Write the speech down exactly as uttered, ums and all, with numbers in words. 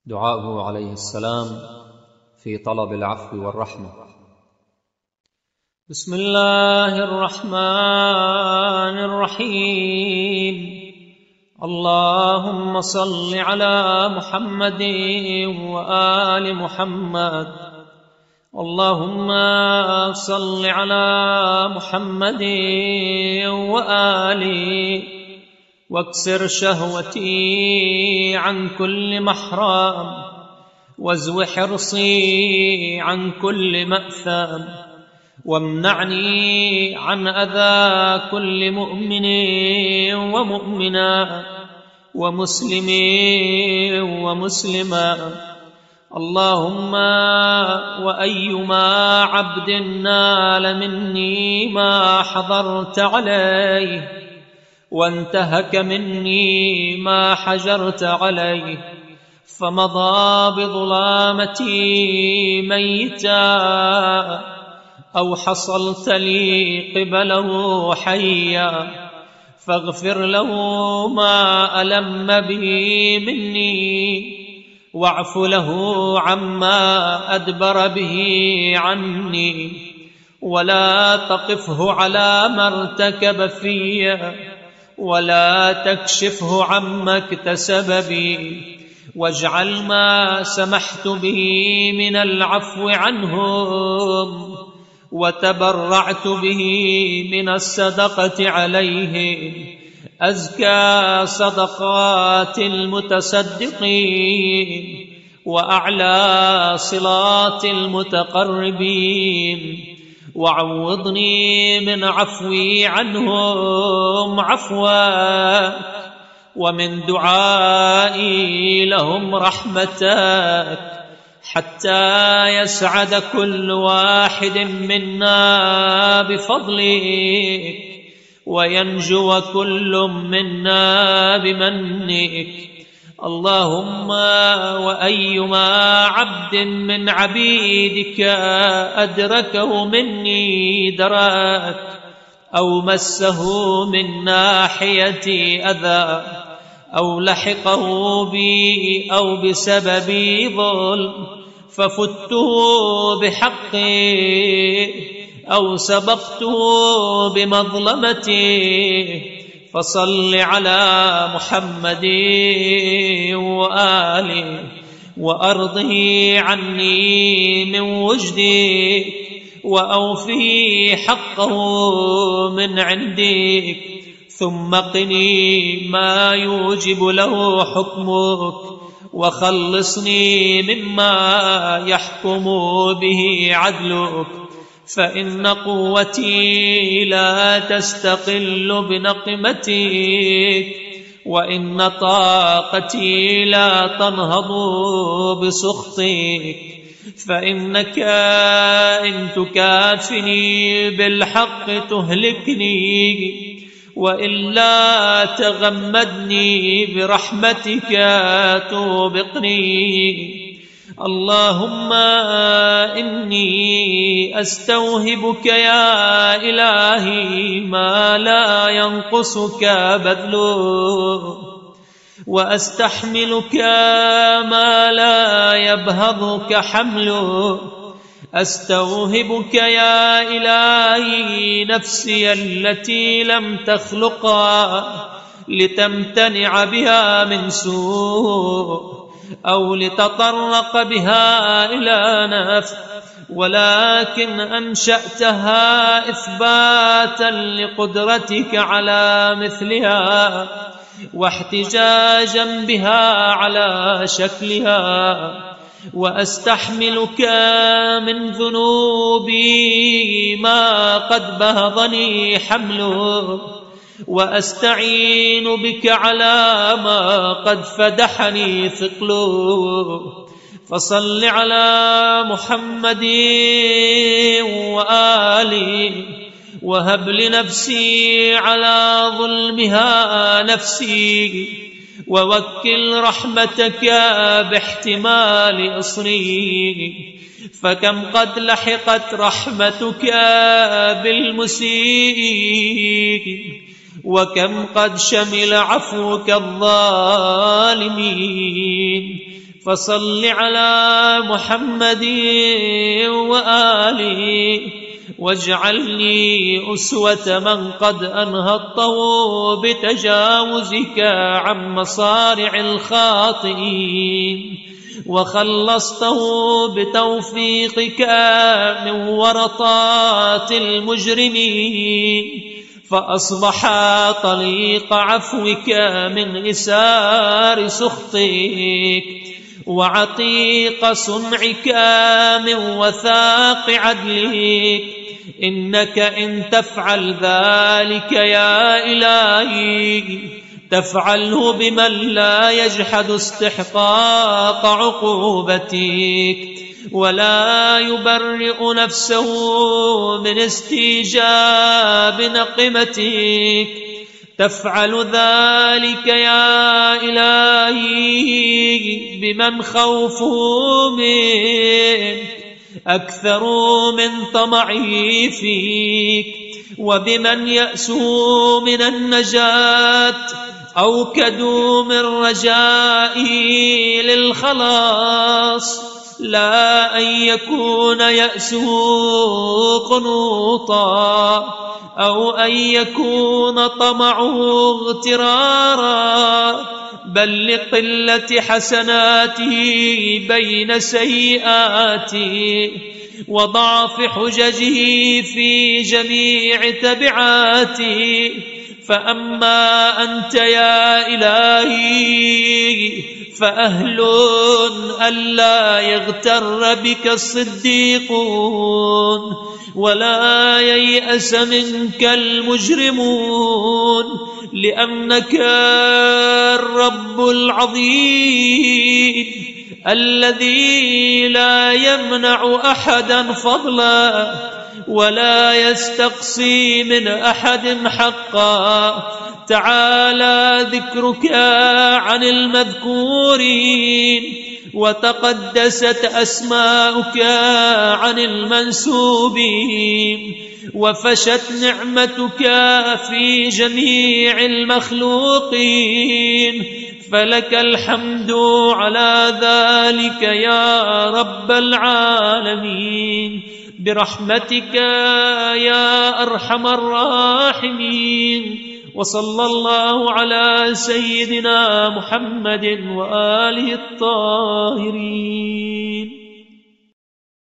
دعاؤه عليه السلام في طلب العفو والرحمة. بسم الله الرحمن الرحيم. اللهم صل على محمد وآل محمد. اللهم صل على محمد وآله واكسر شهوتي عن كل محرم وازو حرصي عن كل مأثم وامنعني عن أذى كل مؤمن ومؤمنة ومسلم ومسلمة. اللهم وأيما عبد نال مني ما حضرت عليه وانتهك مني ما حجرت عليه فمضى بظلامتي ميتا أو حصلت لي قبله حيا فاغفر له ما ألم به مني واعف له عما أدبر به عني ولا تقفه على ما ارتكب فيا ولا تكشفه عما اكتسب بي واجعل ما سمحت به من العفو عنهم وتبرعت به من الصدقة عليهم أزكى صدقات المتصدقين وأعلى صلات المتقربين وعوضني من عفوي عنهم عفوا ومن دعائي لهم رحمتك حتى يسعد كل واحد منا بفضلك وينجو كل منا بمنك. اللهم وأيما عبد من عبيدك أدركه مني دراك أو مسه من ناحية أذى أو لحقه بي أو بسبب ظلم ففته بحقه أو سبقته بمظلمته فصل على محمد وآله وأرضه عني من وجدك وأوفي حقه من عندك ثم قني ما يوجب له حكمك وخلصني مما يحكم به عدلك فإن قوتي لا تستقل بنقمتك وإن طاقتي لا تنهض بسخطك فإنك إن تكافني بالحق تهلكني وإلا تغمدني برحمتك توبقني. اللهم إني أستوهبك يا إلهي ما لا ينقصك بذله وأستحملك ما لا يبهضك حمله. أستوهبك يا إلهي نفسي التي لم تخلقها لتمتنع بها من سوء أو لتطرق بها إلى نفس ولكن أنشأتها إثباتا لقدرتك على مثلها واحتجاجا بها على شكلها. وأستحملك من ذنوبي ما قد بهضني حمله وأستعين بك على ما قد فدحني ثقله. فصل على محمد وآله وهب لنفسي على ظلمها نفسي ووكل رحمتك باحتمال إصري فكم قد لحقت رحمتك بالمسيء وكم قد شمل عفوك الظالمين. فصل على محمد وآله واجعلني أسوة من قد أنهضته بتجاوزك عن مصارع الخاطئين وخلصته بتوفيقك من ورطات المجرمين، فأصبح طليق عفوك من إسار سخطك وعتيق صنعك من وثاق عدلك. إنك إن تفعل ذلك يا إلهي تفعله بمن لا يجحد استحقاق عقوبتك ولا يبرئ نفسه من استيجاب نقمتك. تفعل ذلك يا إلهي بمن خوفه منك أكثر من طمعي فيك، وبمن يأسه من النجاة أوكد من رجائي للخلاص، لا أن يكون يأسه قنوطا أو أن يكون طمعه اغترارا، بل لقلة حسناته بين سيئاته وضعف حججه في جميع تبعاته. فأما أنت يا إلهي فأهل ألا يغتر بك الصديقون ولا ييأس منك المجرمون، لأنك الرب العظيم الذي لا يمنع أحدا فضلا ولا يستقصي من أحد حقا. تعالى ذكرك عن المذكورين وتقدست أسماؤك عن المنسوبين وفشت نعمتك في جميع المخلوقين، فلك الحمد على ذلك يا رب العالمين برحمتك يا أرحم الراحمين. وصلى الله على سيدنا محمد وآله الطاهرين.